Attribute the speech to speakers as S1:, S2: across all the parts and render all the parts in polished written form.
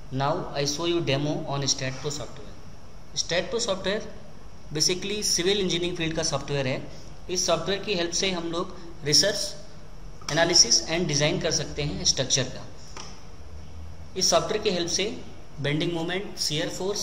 S1: Now I show you demo on STAAD.Pro software. STAAD.Pro software basically civil engineering field का software है. इस software की help से हम लोग रिसर्च, एनालिसिस एंड डिज़ाइन कर सकते हैं स्ट्रक्चर का. इस सॉफ्टवेयर की हेल्प से bending moment, shear force,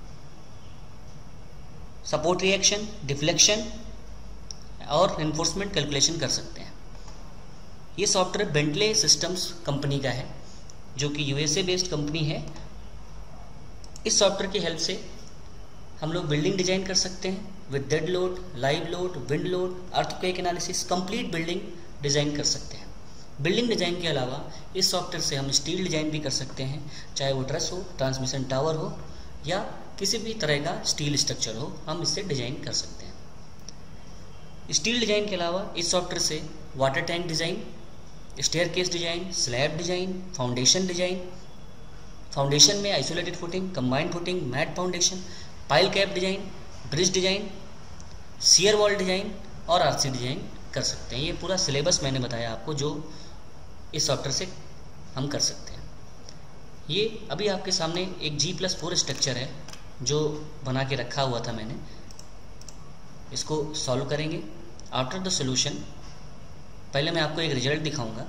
S1: support reaction, deflection और एनफोर्समेंट कैलकुलेशन कर सकते हैं. ये सॉफ्टवेयर बेंटले सिस्टम्स कंपनी का है जो कि यूएसए बेस्ड कंपनी है. इस सॉफ्टवेयर की हेल्प से हम लोग बिल्डिंग डिजाइन कर सकते हैं with dead load, live load, wind load, earthquake analysis, complete building design कर सकते हैं. बिल्डिंग डिजाइन के अलावा इस सॉफ्टवेयर से हम स्टील डिजाइन भी कर सकते हैं, चाहे वो ट्रस हो, ट्रांसमिशन टावर हो या किसी भी तरह का स्टील स्ट्रक्चर हो, हम इससे डिजाइन कर सकते हैं. स्टील डिजाइन के अलावा इस सॉफ्टवेयर से water tank design, staircase design, slab design, foundation design, foundation में isolated footing, combined footing, mat foundation, pile cap design, bridge design, shear wall design और आरसी डिजाइन कर सकते हैं. ये पूरा सिलेबस मैंने बताया आपको जो इस सॉफ्टवेयर से हम कर सकते हैं. ये अभी आपके सामने एक G+4 स्ट्रक्चर है जो बना के रखा हुआ था मैंने. इसको सॉल्व करेंगे. आफ्टर द सॉल्यूशन पहले मैं आपको एक रिजल्ट दिखाऊंगा.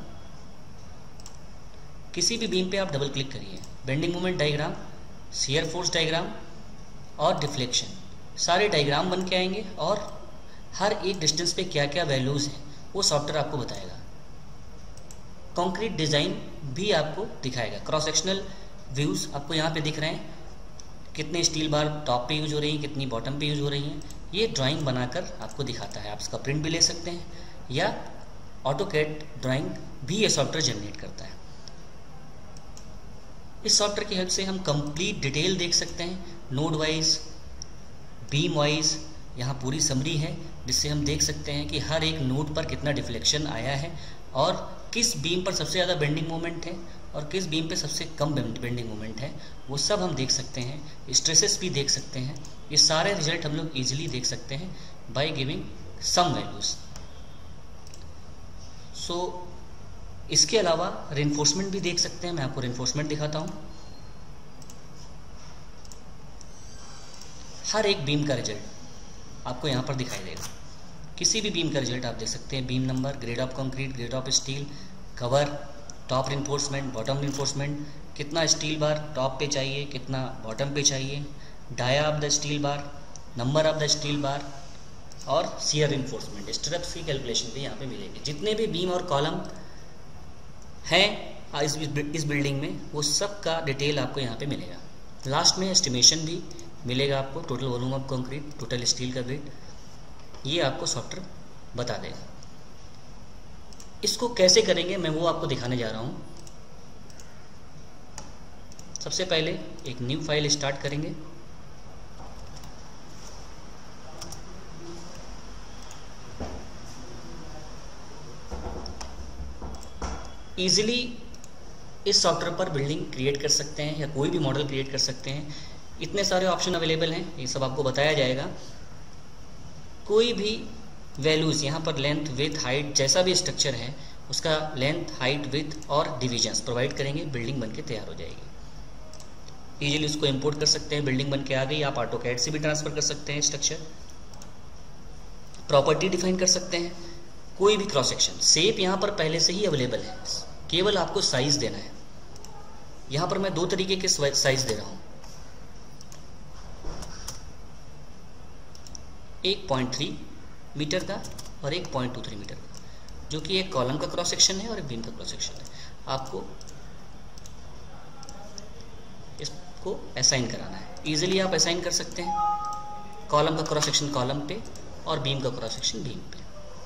S1: किसी भी बीम पे आप डबल क्लिक करिए, bending moment diagram, shear force diagram और डिफ्लेक्शन सारे डायग्राम बन के आएंगे और हर एक डिस्टेंस पे क्या क्या वैल्यूज़ हैं वो सॉफ्टवेयर आपको बताएगा. कंक्रीट डिज़ाइन भी आपको दिखाएगा. क्रॉस सेक्शनल व्यूज़ आपको यहाँ पे दिख रहे हैं, कितने स्टील बार टॉप पे यूज हो रही हैं, कितनी बॉटम पे यूज हो रही हैं. ये ड्राइंग बनाकर आपको दिखाता है. आप इसका प्रिंट भी ले सकते हैं या ऑटोकैड ड्राइंग भी ये सॉफ्टवेयर जनरेट करता है. इस सॉफ्टवेयर की हेल्प से हम कंप्लीट डिटेल देख सकते हैं, नोड वाइज, बीम वाइज. यहाँ पूरी समरी है जिससे हम देख सकते हैं कि हर एक नोड पर कितना डिफ्लेक्शन आया है और किस बीम पर सबसे ज़्यादा बेंडिंग मोमेंट है और किस बीम पे सबसे कम बेंडिंग मोमेंट है. वो सब हम देख सकते हैं. स्ट्रेसेस भी देख सकते हैं. ये सारे रिजल्ट हम लोग ईजिली देख सकते हैं by giving some values. So इसके अलावा रेनफोर्समेंट भी देख सकते हैं. मैं आपको रेनफोर्समेंट दिखाता हूँ. हर एक बीम का रिजल्ट आपको यहाँ पर दिखाई देगा. किसी भी बीम का रिजल्ट आप देख सकते हैं. Beam number, grade of concrete, grade of steel, cover, top reinforcement, bottom reinforcement, कितना स्टील बार टॉप पे चाहिए, कितना बॉटम पे चाहिए, dia of the steel bar, number of the steel bar और शियर रेनफोर्समेंट, स्ट्रेप्स की कैलकुलेशन भी यहाँ पे मिलेगी. जितने भी बीम और कॉलम हैं इस बिल्डिंग में वो सब का डिटेल आपको यहाँ पे मिलेगा. लास्ट में एस्टिमेशन भी मिलेगा आपको. Total volume of concrete, total steel का वेट, ये आपको सॉफ्टवेयर बता देगा. इसको कैसे करेंगे मैं वो आपको दिखाने जा रहा हूँ. सबसे पहले एक न्यू फाइल स्टार्ट करेंगे. ईजिली इस सॉफ्टवेयर पर बिल्डिंग क्रिएट कर सकते हैं या कोई भी मॉडल क्रिएट कर सकते हैं. इतने सारे ऑप्शन अवेलेबल हैं, ये सब आपको बताया जाएगा. कोई भी वैल्यूज़ यहाँ पर लेंथ, विथ, हाइट, जैसा भी स्ट्रक्चर है उसका लेंथ, हाइट, विथ और डिविजन्स प्रोवाइड करेंगे. बिल्डिंग बन के तैयार हो जाएगी. ईजिली उसको इंपोर्ट कर सकते हैं. बिल्डिंग बन के आ गई. आप ऑटोकैड से भी ट्रांसफ़र कर सकते हैं स्ट्रक्चर. प्रॉपर्टी डिफाइन कर सकते हैं. कोई भी क्रॉस सेक्शन, शेप यहाँ पर पहले से ही अवेलेबल है, केवल आपको साइज देना है. यहाँ पर मैं दो तरीके के साइज दे रहा हूँ. 1.3 मीटर का और 1.23 मीटर का, जो कि एक कॉलम का क्रॉस सेक्शन है और एक बीम का क्रॉस सेक्शन है. आपको इसको असाइन कराना है. ईजिली आप असाइन कर सकते हैं. कॉलम का क्रॉस सेक्शन कॉलम पे और बीम का क्रॉस सेक्शन बीम पे.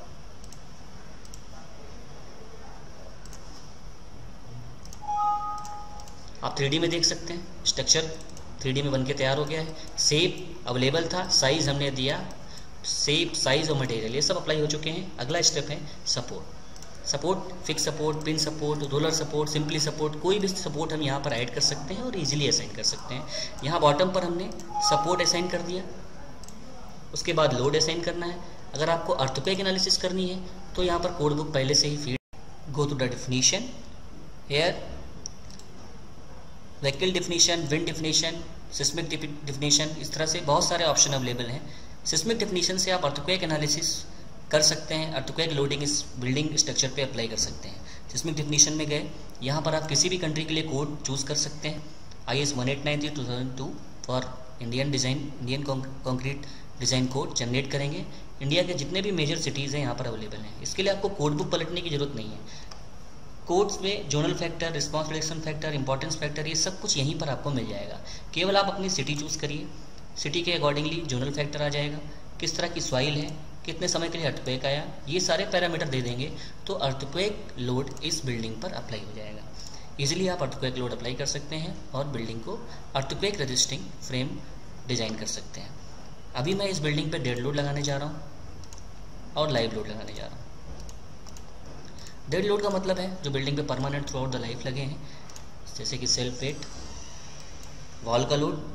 S1: आप 3D में देख सकते हैं. स्ट्रक्चर 3D में बनके तैयार हो गया है. शेप अवेलेबल था, साइज हमने दिया. शेप, साइज और मटेरियल ये सब अप्लाई हो चुके हैं. अगला स्टेप है support. Support, fix support, pin support, roller support, simply support, कोई भी सपोर्ट हम यहाँ पर ऐड कर सकते हैं और इजीली असाइन कर सकते हैं. यहाँ बॉटम पर हमने सपोर्ट असाइन कर दिया. उसके बाद लोड असाइन करना है. अगर आपको अर्थक्वेक एनालिसिस करनी है तो यहाँ पर कोड बुक पहले से ही feed. Go to the definition. Here vehicle definition, wind definition, seismic definition, इस तरह से बहुत सारे ऑप्शन अवेलेबल हैं। सिस्मिक डिफिनीशन से आप अर्थक्वेक एनालिसिस कर सकते हैं, अर्थक्वेक लोडिंग इस बिल्डिंग स्ट्रक्चर पे अप्लाई कर सकते हैं। सिस्मिक डिफिनीशन में गए, यहाँ पर आप किसी भी कंट्री के लिए कोड चूज़ कर सकते हैं। IS 1893-2002 for Indian design, Indian concrete design code generate करेंगे। इंडिया के जितने भी मेजर सिटीज़ हैं यहाँ पर अवेलेबल हैं। इसके लिए आपको कोड बुक पलटने की ज़रूरत नहीं है। कोड्स में zonal factor, response reduction factor, importance factor, ये सब कुछ यहीं पर आपको मिल जाएगा। केवल आप अपनी सिटी चूज़ करिए, सिटी के अकॉर्डिंगली जोनल फैक्टर आ जाएगा, किस तरह की सॉइल है, कितने समय के लिए अर्थक्वेक आया, ये सारे पैरामीटर दे देंगे तो अर्थक्वेक लोड इस बिल्डिंग पर अप्लाई हो जाएगा। इजीली आप अर्थक्वेक लोड अप्लाई कर सकते हैं और बिल्डिंग को अर्थक्वेक रेजिस्टिंग फ्रेम डिज़ाइन कर सकते हैं। अभी मैं इस बिल्डिंग पे डेड लोड लगाने जा रहा हूँ और लाइव लोड लगाने जा रहा हूँ। डेड लोड का मतलब है जो बिल्डिंग पे permanent throughout the life लगे हैं, जैसे कि सेल्फ वेट, वॉल का लोड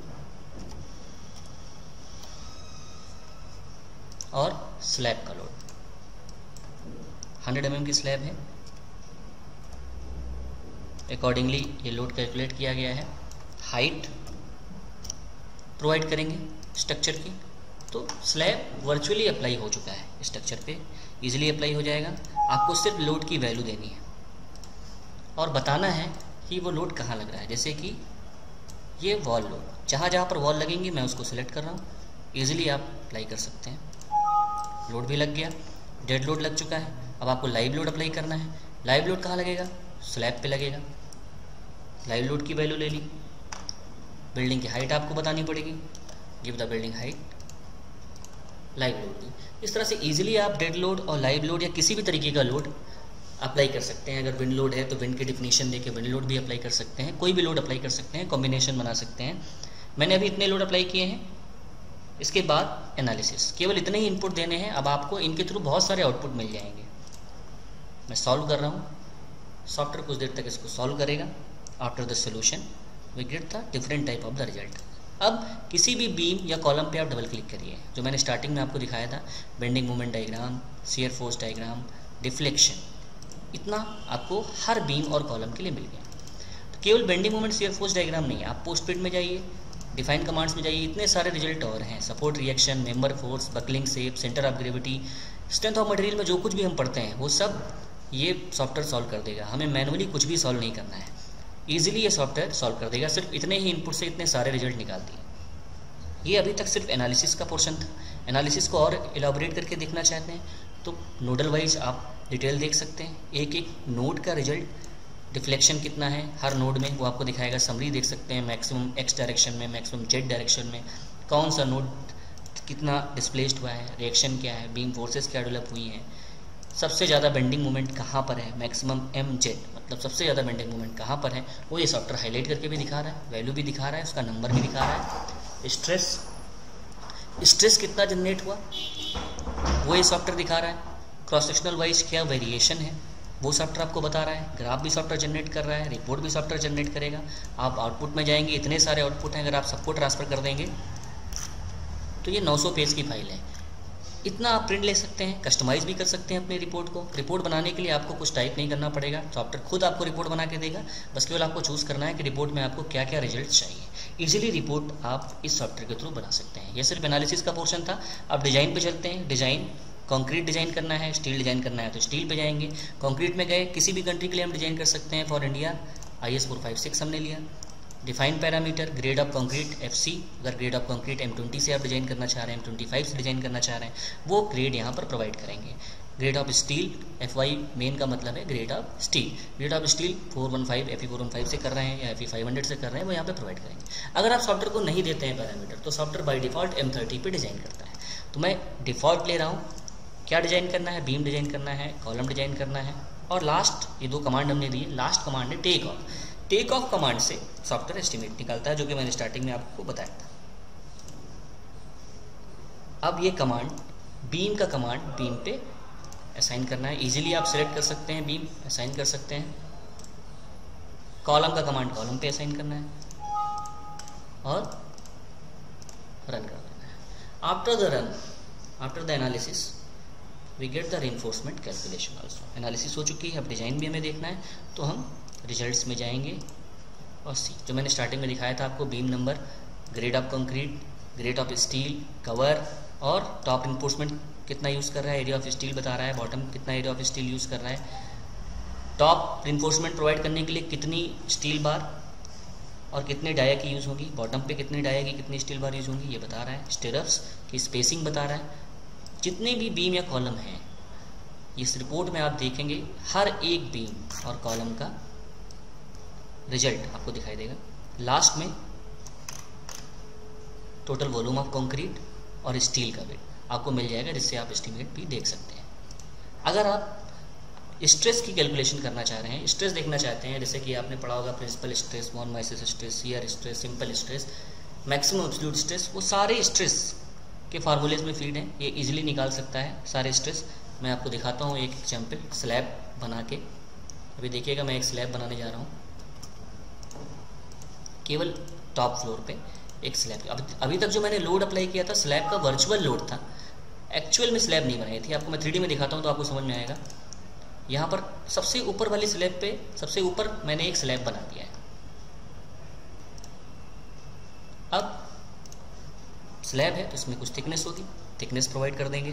S1: और स्लैब का लोड। 100 mm की स्लैब है, अकॉर्डिंगली ये लोड कैलकुलेट किया गया है। हाइट प्रोवाइड करेंगे स्ट्रक्चर की, तो स्लैब वर्चुअली अप्लाई हो चुका है स्ट्रक्चर पे, इजीली अप्लाई हो जाएगा। आपको सिर्फ लोड की वैल्यू देनी है और बताना है कि वो लोड कहाँ लग रहा है। जैसे कि ये वॉल लोड, जहाँ जहाँ पर वॉल लगेंगी मैं उसको सिलेक्ट कर रहा हूँ, ईजिली आप अप्लाई कर सकते हैं। लोड भी लग गया, डेड लोड लग चुका है। अब आपको लाइव लोड अप्लाई करना है। लाइव लोड कहाँ लगेगा? स्लैब पे लगेगा। लाइव लोड की वैल्यू ले ली। बिल्डिंग की हाइट आपको बतानी पड़ेगी, give the building height, live load दी। इस तरह से इजीली आप डेड लोड और लाइव लोड या किसी भी तरीके का लोड अप्लाई कर सकते हैं। अगर विंड लोड है तो विंड की डिफिनीशन देके विंड लोड भी अप्लाई कर सकते हैं, कोई भी लोड अप्लाई कर सकते हैं, कॉम्बिनेशन बना सकते हैं। मैंने अभी इतने लोड अप्लाई किए हैं। इसके बाद एनालिसिस, केवल इतने ही इनपुट देने हैं। अब आपको इनके थ्रू बहुत सारे आउटपुट मिल जाएंगे। मैं सॉल्व कर रहा हूँ, सॉफ्टवेयर कुछ देर तक इसको सॉल्व करेगा। After the solution we get the different type of the result. अब किसी भी बीम या कॉलम पे आप डबल क्लिक करिए, जो मैंने स्टार्टिंग में आपको दिखाया था, bending moment diagram, shear force diagram, deflection, इतना आपको हर बीम और कॉलम के लिए मिल गया। तो केवल bending moment, shear force diagram नहीं है, आप पोस्टफिट में जाइए, डिफाइन कमांड्स में जाइए, इतने सारे रिजल्ट और हैं। Support reaction, member force, buckling shape, centre of gravity, strength of material में जो कुछ भी हम पढ़ते हैं वो सब ये सॉफ्टवेयर सॉल्व कर देगा। हमें मैनुअली कुछ भी सॉल्व नहीं करना है, ईजिली ये सॉफ्टवेयर सॉल्व कर देगा। सिर्फ इतने ही इनपुट से इतने सारे रिजल्ट निकाल दिए। ये अभी तक सिर्फ एनालिसिस का पोर्शन था। एनालिसिस को और इलाबोरेट करके देखना चाहते हैं तो नोडल वाइज आप डिटेल देख सकते हैं। एक एक नोड का रिजल्ट, डिफ्लेक्शन कितना है हर नोड में वो आपको दिखाएगा। समरी देख सकते हैं, मैक्सिमम एक्स डायरेक्शन में, मैक्सिमम जेड डायरेक्शन में कौन सा नोड कितना डिस्प्लेस्ड हुआ है, रिएक्शन क्या है, बीम फोर्सेस क्या डेवलप हुई हैं, सबसे ज़्यादा बेंडिंग मोमेंट कहाँ पर है, मैक्सिमम एम जेड मतलब सबसे ज़्यादा बेंडिंग मोमेंट कहाँ पर है, वो ये सॉफ्टवेयर हाईलाइट करके भी दिखा रहा है, वैल्यू भी दिखा रहा है, उसका नंबर भी दिखा रहा है। स्ट्रेस कितना जनरेट हुआ वो ये सॉफ्टवेयर दिखा रहा है। क्रॉस सेक्शनल वाइज क्या वेरिएशन है वो सॉफ्टवेयर आपको बता रहा है। ग्राफ भी सॉफ्टवेयर जनरेट कर रहा है, रिपोर्ट भी सॉफ्टवेयर जनरेट करेगा। आप आउटपुट में जाएंगे, इतने सारे आउटपुट हैं, अगर आप सबको ट्रांसफ़र कर देंगे तो ये 900 पेज की फाइल है। इतना आप प्रिंट ले सकते हैं, कस्टमाइज़ भी कर सकते हैं अपनी रिपोर्ट को। रिपोर्ट बनाने के लिए आपको कुछ टाइप नहीं करना पड़ेगा, सॉफ्टवेयर खुद आपको रिपोर्ट बना के देगा। बस केवल आपको चूज़ करना है कि रिपोर्ट में आपको क्या क्या रिजल्ट चाहिए। इजीली रिपोर्ट आप इस सॉफ्टवेयर के थ्रू बना सकते हैं। यह सिर्फ एनालिसिस का पोर्शन था। अब डिज़ाइन पे चलते हैं। डिज़ाइन, कंक्रीट डिज़ाइन करना है, स्टील डिज़ाइन करना है तो स्टील पे जाएंगे। कंक्रीट में गए, किसी भी कंट्री के लिए हम डिज़ाइन कर सकते हैं। फॉर इंडिया IS 456 हमने लिया। Define parameter, grade of concrete FC, अगर ग्रेड ऑफ कंक्रीट M20 से आप डिज़ाइन करना चाह रहे हैं, M25 से डिज़ाइन करना चाह रहे हैं, वो ग्रेड यहाँ पर प्रोवाइड करेंगे। Grade of steel, FY main का मतलब है grade of steel. Grade of steel 415 FE 415 से कर रहे हैं या FE 500 से कर रहे हैं, वो यहाँ पे प्रोवाइड करेंगे। अगर आप सॉफ्टवेयर को नहीं देते हैं पैरामीटर तो सॉफ्टवेयर बाई डिफ़ॉल्ट M30 पे डिज़ाइन करता है। तो मैं डिफ़ॉल्ट ले रहा हूँ। क्या डिज़ाइन करना है? बीम डिज़ाइन करना है, कॉलम डिज़ाइन करना है, और लास्ट ये दो कमांड हमने दी। लास्ट कमांड है take off. Take off command से सॉफ्टवेयर एस्टिमेट निकालता है, जो कि मैंने स्टार्टिंग में आपको बताया था। अब ये कमांड, बीम का कमांड बीम पे असाइन करना है। इजीली आप सेलेक्ट कर सकते हैं, बीम असाइन कर सकते हैं। कॉलम का कमांड कॉलम पे असाइन करना है और रन कर देना है। After the run, after the analysis we get the reinforcement calculation also. Analysis हो चुकी है, अब डिज़ाइन भी हमें देखना है तो हम रिजल्ट्स में जाएंगे, और सी, जो मैंने स्टार्टिंग में दिखाया था आपको, beam number, grade of concrete, grade of steel, cover, और टॉप इन्फोर्समेंट कितना यूज़ कर रहा है, एरिया ऑफ स्टील बता रहा है, बॉटम कितना एरिया ऑफ स्टील यूज़ कर रहा है, टॉप इन्फोर्समेंट प्रोवाइड करने के लिए कितनी स्टील बार और कितने डाया की यूज़ होगी, बॉटम पे कितनी डाया की कितनी स्टील बार यूज़ होंगी ये बता रहा है, स्टिरप्स की स्पेसिंग बता रहा है। जितने भी बीम या कॉलम हैं इस रिपोर्ट में आप देखेंगे, हर एक बीम और कॉलम का रिजल्ट आपको दिखाई देगा। लास्ट में टोटल वॉल्यूम ऑफ कंक्रीट और स्टील का वेट आपको मिल जाएगा, जिससे आप एस्टिमेट भी देख सकते हैं। अगर आप स्ट्रेस की कैलकुलेशन करना चाह रहे हैं, स्ट्रेस देखना चाहते हैं, जैसे कि आपने पढ़ा होगा principal stress, von Mises stress, shear stress, simple stress, maximum absolute stress, वो सारे स्ट्रेस के फार्मूलेज में फीड हैं, ये इजीली निकाल सकता है सारे स्ट्रेस। मैं आपको दिखाता हूँ एक एग्जाम्पल स्लैब बना के। अभी देखिएगा मैं एक स्लैब बनाने जा रहा हूँ, केवल टॉप फ्लोर पे एक स्लैब। अभी तक जो मैंने लोड अप्लाई किया था स्लैब का वर्चुअल लोड था, एक्चुअल में स्लैब नहीं बनाई थी। आपको मैं 3D में दिखाता हूँ तो आपको समझ में आएगा। यहाँ पर सबसे ऊपर वाली स्लैब पे सबसे ऊपर मैंने एक स्लैब बना दिया है। अब स्लैब है तो इसमें कुछ थिकनेस होगी, थिकनेस प्रोवाइड कर देंगे।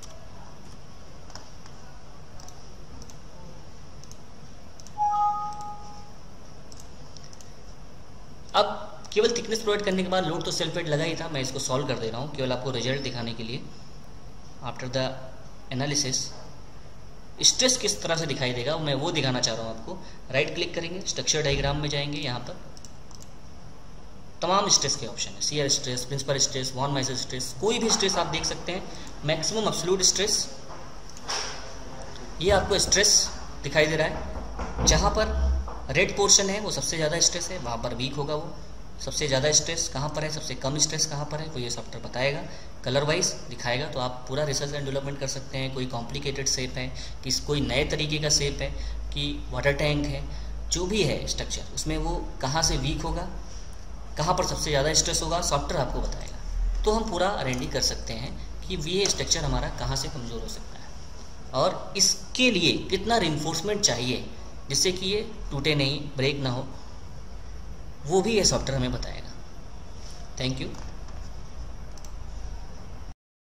S1: अब केवल थिकनेस प्रोवाइड करने के बाद लोड तो सेल्फ वेट लगा ही था, मैं इसको सॉल्व कर दे रहा हूँ केवल आपको रिजल्ट दिखाने के लिए। आफ्टर द एनालिसिस स्ट्रेस किस तरह से दिखाई देगा मैं वो दिखाना चाह रहा हूँ आपको। राइट क्लिक करेंगे, स्ट्रक्चर डायग्राम में जाएंगे, यहाँ पर तमाम स्ट्रेस के ऑप्शन है, shear stress, principal stress, von Mises stress, कोई भी स्ट्रेस आप देख सकते हैं। मैक्सिमम एब्सोल्यूट स्ट्रेस, ये आपको स्ट्रेस दिखाई दे रहा है। जहाँ पर रेड पोर्शन है वो सबसे ज़्यादा स्ट्रेस है, वहाँ पर वीक होगा वो। सबसे ज़्यादा स्ट्रेस कहाँ पर है, सबसे कम स्ट्रेस कहाँ पर है, वो ये सॉफ्टवेयर बताएगा, कलर वाइज दिखाएगा। तो आप पूरा रिसर्च एंड डेवलपमेंट कर सकते हैं। कोई कॉम्प्लिकेटेड शेप है, कोई नए तरीके का शेप है, कि वाटर टैंक है, जो भी है स्ट्रक्चर, उसमें वो कहाँ से वीक होगा, कहाँ पर सबसे ज़्यादा स्ट्रेस होगा, सॉफ्टवेयर आपको बताएगा। तो हम पूरा अरेंडी कर सकते हैं कि ये स्ट्रक्चर हमारा कहाँ से कमज़ोर हो सकता है और इसके लिए कितना रिइंफोर्समेंट चाहिए जिससे कि ये टूटे नहीं, ब्रेक ना हो, वो भी ये सॉफ्टवेयर हमें बताएगा। Thank you.